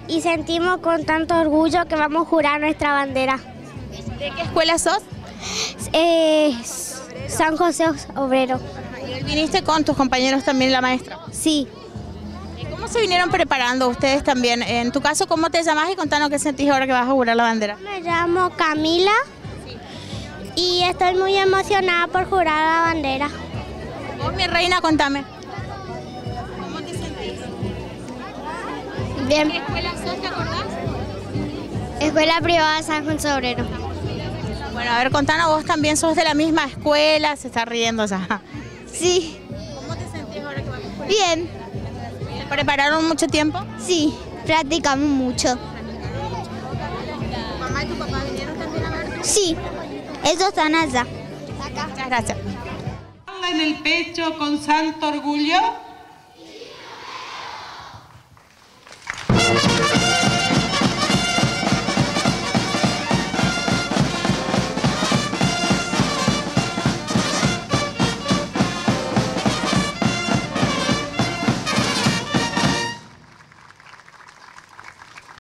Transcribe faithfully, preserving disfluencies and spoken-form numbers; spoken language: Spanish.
y sentimos con tanto orgullo que vamos a jurar nuestra bandera. ¿De qué escuela sos? Eh, San José Obrero. ¿Y viniste con tus compañeros también, la maestra? Sí. ¿Y cómo se vinieron preparando ustedes también? En tu caso, ¿cómo te llamas y contanos qué sentís ahora que vas a jurar la bandera? Me llamo Camila y estoy muy emocionada por jurar la bandera. Vos, mi reina, contame. ¿Cómo te sentís? Bien. ¿Qué escuela sos, te acordás? Escuela Privada San José Obrero. Bueno, a ver, contanos, vos también sos de la misma escuela, se está riendo ya. Sí. ¿Cómo te sentís ahora que vas a jurar? Bien. ¿Se prepararon mucho tiempo? Sí, practicamos mucho. ¿Tu mamá y tu papá vinieron también a verte? Sí, ellos están allá. Muchas gracias. En el pecho con santo orgullo.